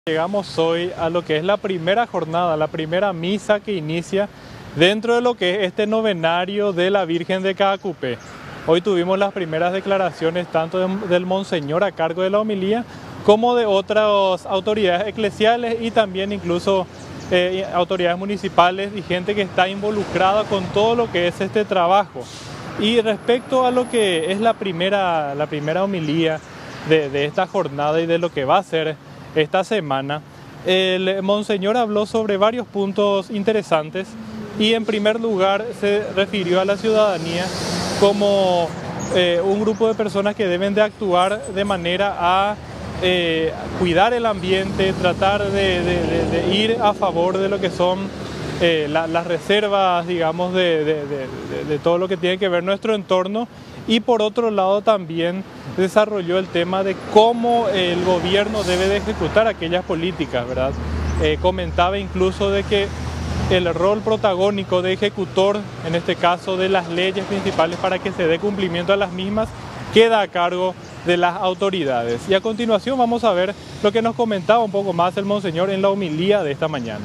Llegamos hoy a lo que es la primera jornada, la primera misa que inicia dentro de lo que es este novenario de la Virgen de Caacupé. Hoy tuvimos las primeras declaraciones tanto del monseñor a cargo de la homilía como de otras autoridades eclesiales y también incluso autoridades municipales y gente que está involucrada con todo lo que es este trabajo. Y respecto a lo que es la primera homilía de esta jornada y de lo que va a ser esta semana, el monseñor habló sobre varios puntos interesantes y en primer lugar se refirió a la ciudadanía como un grupo de personas que deben de actuar de manera a cuidar el ambiente, tratar de ir a favor de lo que son las reservas, digamos, de todo lo que tiene que ver nuestro entorno. Y por otro lado también desarrolló el tema de cómo el gobierno debe de ejecutar aquellas políticas, ¿verdad? Comentaba incluso de que el rol protagónico de ejecutor, en este caso de las leyes principales para que se dé cumplimiento a las mismas, queda a cargo de las autoridades. Y a continuación vamos a ver lo que nos comentaba un poco más el monseñor en la homilía de esta mañana.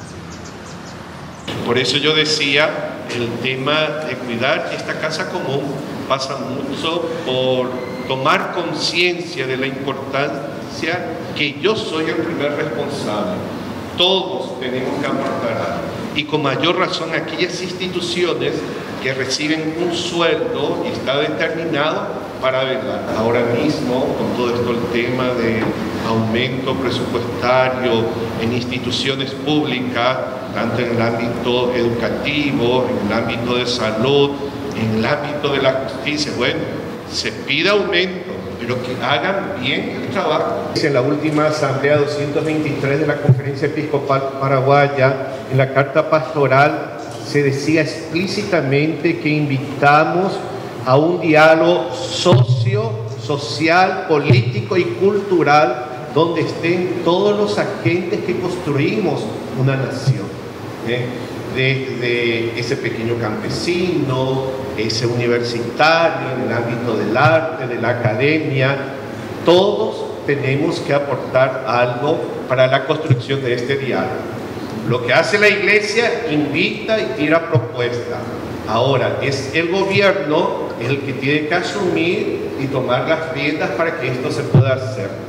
Por eso yo decía, el tema de cuidar esta casa común pasa mucho por tomar conciencia de la importancia que yo soy el primer responsable. Todos tenemos que aportar algo. Y con mayor razón aquellas instituciones que reciben un sueldo y está determinado para velar. Ahora mismo, con todo esto el tema de aumento presupuestario en instituciones públicas, tanto en el ámbito educativo, en el ámbito de salud, en el ámbito de la justicia, bueno, se pide aumento, pero que hagan bien el trabajo. En la última asamblea 223 de la Conferencia Episcopal Paraguaya, en la carta pastoral, se decía explícitamente que invitamos a un diálogo social, político y cultural donde estén todos los agentes que construimos una nación. Desde ese pequeño campesino, ese universitario, en el ámbito del arte, de la academia, todos tenemos que aportar algo para la construcción de este diálogo. Lo que hace la Iglesia, invita y tira propuestas. Ahora, es el gobierno el que tiene que asumir y tomar las riendas para que esto se pueda hacer.